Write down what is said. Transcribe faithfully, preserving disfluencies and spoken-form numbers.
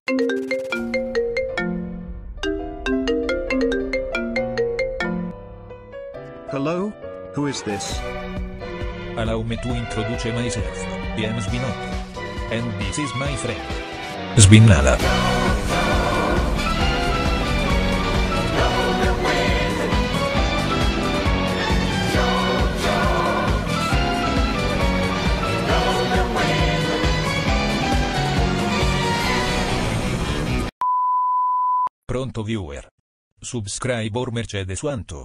Hello? Who is this? Allow me to introduce myself. I am sbinnala. And this is my friend. Sbinnala. Pronto viewer? Subscribe or Mercedes quanto?